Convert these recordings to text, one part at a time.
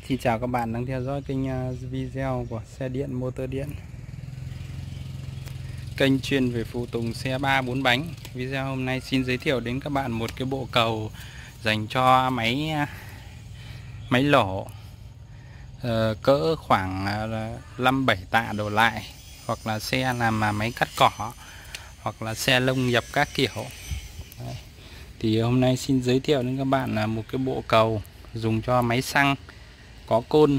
Xin chào các bạn đang theo dõi kênh video của xe điện motor điện, kênh chuyên về phụ tùng xe 3-4 bánh. Video hôm nay xin giới thiệu đến các bạn một cái bộ cầu dành cho máy lổ cỡ khoảng 5-7 tạ đổ lại, hoặc là xe làm máy cắt cỏ, hoặc là xe lông nhập các kiểu. Đấy. Thì hôm nay xin giới thiệu đến các bạn là một cái bộ cầu dùng cho máy xăng, có côn.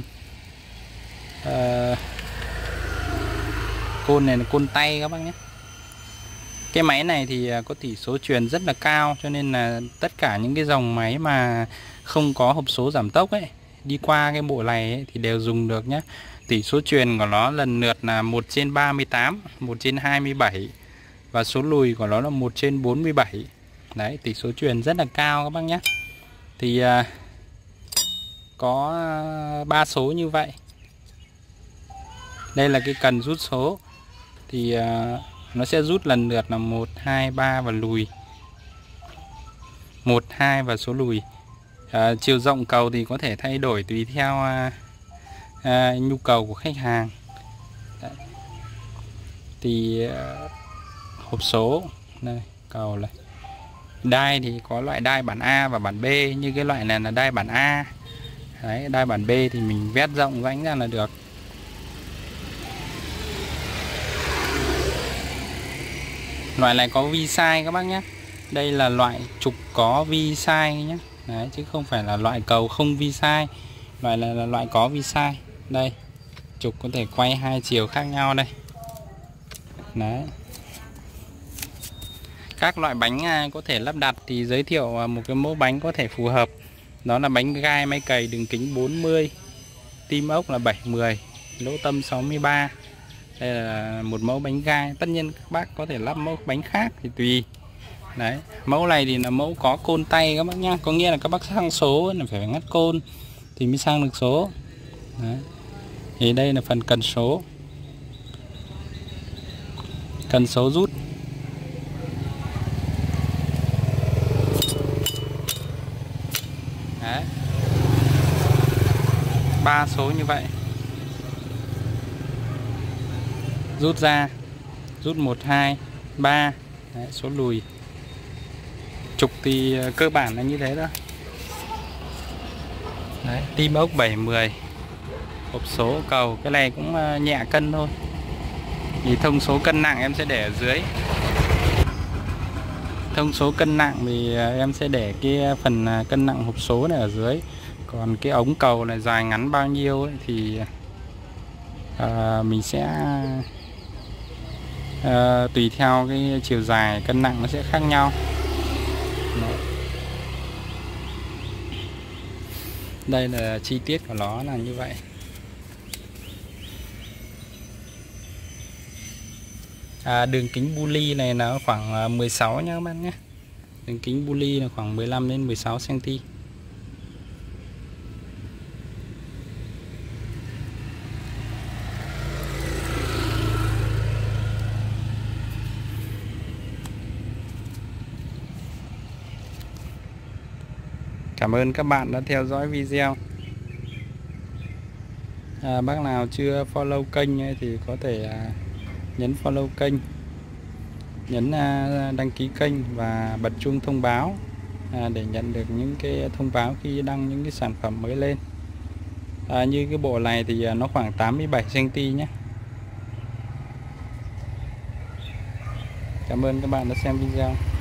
Côn này là côn tay các bác nhé. Cái máy này thì có tỷ số truyền rất là cao, cho nên là tất cả những cái dòng máy mà không có hộp số giảm tốc ấy, đi qua cái bộ này ấy, thì đều dùng được nhé. Tỷ số truyền của nó lần lượt là 1/38, 1/27 và số lùi của nó là 1/47. Đấy, tỷ số truyền rất là cao các bác nhé. Thì có 3 số như vậy. Đây là cái cần rút số, thì nó sẽ rút lần lượt là 1, 2, 3 và lùi 1, 2 và số lùi. Chiều rộng cầu thì có thể thay đổi tùy theo nhu cầu của khách hàng. Đấy. Thì hộp số này, cầu này, đai thì có loại đai bản A và bản B. Như cái loại này là đai bản A. Đấy, đai bản B thì mình vét rộng rãnh ra là được. Loại này có vi sai các bác nhé. Đây là loại trục có vi sai nhé. Đấy, chứ không phải là loại cầu không vi sai. Loại này là loại có vi sai. Đây, trục có thể quay hai chiều khác nhau đây. Đấy. Các loại bánh có thể lắp đặt thì giới thiệu một cái mẫu bánh có thể phù hợp. Đó là bánh gai máy cày đường kính 40, tim ốc là 7/10, lỗ tâm 63. Đây là một mẫu bánh gai. Tất nhiên các bác có thể lắp mẫu bánh khác thì tùy. Đấy, mẫu này thì là mẫu có côn tay các bác nhá. Có nghĩa là các bác sang số là phải ngắt côn thì mới sang được số. Đấy. Thì đây là phần cần số. Cần số rút. Đấy. 3 số như vậy. Rút ra, rút 1, 2, 3. Đấy, số lùi. Trục thì cơ bản là như thế đó. Đấy, tim ốc 7/10. Hộp số cầu, cái này cũng nhẹ cân thôi. Thì thông số cân nặng em sẽ để ở dưới. Thông số cân nặng thì em sẽ để cái phần cân nặng hộp số này ở dưới. Còn cái ống cầu này dài ngắn bao nhiêu ấy, thì mình sẽ tùy theo cái chiều dài cân nặng nó sẽ khác nhau. Đây là chi tiết của nó là như vậy. Đường kính bu ly này là khoảng 16 nhá các bạn nhé. Đường kính bu ly là khoảng 15 đến 16 cm. Cảm ơn các bạn đã theo dõi video. Bác nào chưa follow kênh ấy thì có thể nhấn follow kênh, nhấn đăng ký kênh và bật chuông thông báo để nhận được những cái thông báo khi đăng những cái sản phẩm mới lên. Như cái bộ này thì nó khoảng 87 cm nhé. Cảm ơn các bạn đã xem video.